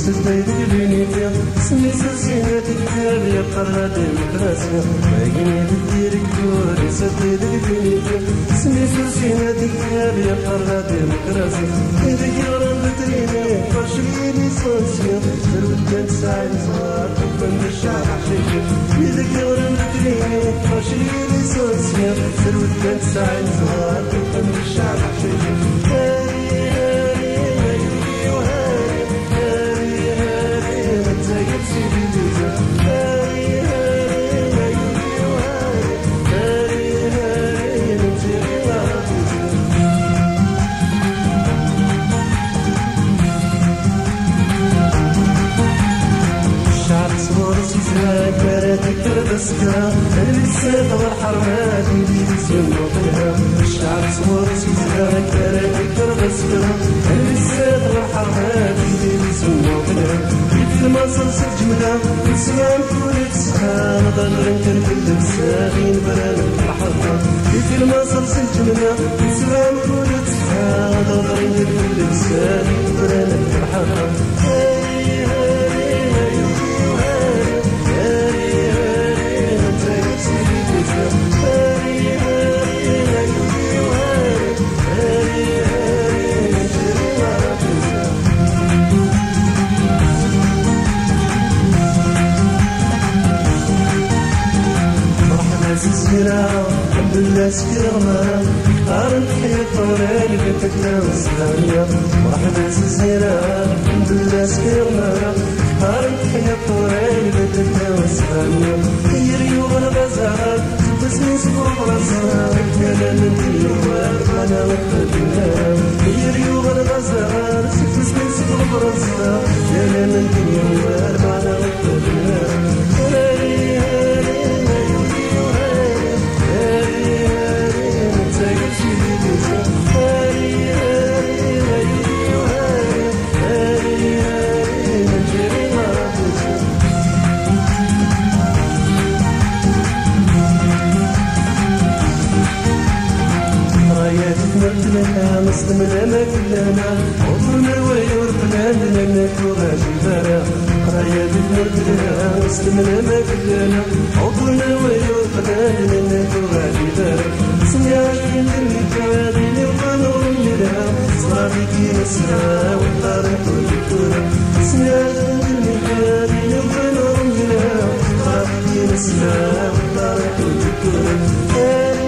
سديد قبينيتي سمي سلسيناتي كتاب يقرا ديمقراسيا باقيني بدير الكور سديد قبينيتي سمي سلسيناتي كتاب يقرا ديمقراسيا إذا كيران بتريني فاشليني صوصيا الودان ساعد صغار وفن الشعب حشيشي إذا كيران بتريني فاشليني صوصيا الودان ساعد صغار وفن الشعب حشيشي السيد والحرمات اللي يسموا فيها الشعب صور سيزاك كراتك ربسكرة السيد والحرمات اللي يسموا فيها في مصر سجمنا السلام كل تسخان ضل نكركل الساغين بران الحرة في مصر سجمنا السلام كل تسخان ضل نكركل الساغين بران الحرة الحمد لله سكرنا قارن حياة طوران بنتكنا والسلامية مرحبا سيرا الحمد لله سكرنا قارن حياة طوران بنتكنا والسلامية هي ريوغ الغزال بسني سبوع غزال كلام الديوان أنا وقتنا هي ريوغ الغزال بسني سبوع غزال كلام الديوان أنا وقتنا مسلم لنا كلنا وطلنا ويور بلاد لنا كوراجي برا قرايا بنرد لنا مسلم لنا كلنا وطلنا ويور بلاد لنا كوراجي برا سمعت من المكادين القانون لنا صرافي كي نسرى والطارق والدكتورة سمعت من المكادين القانون لنا صرافي كي نسرى والطارق والدكتورة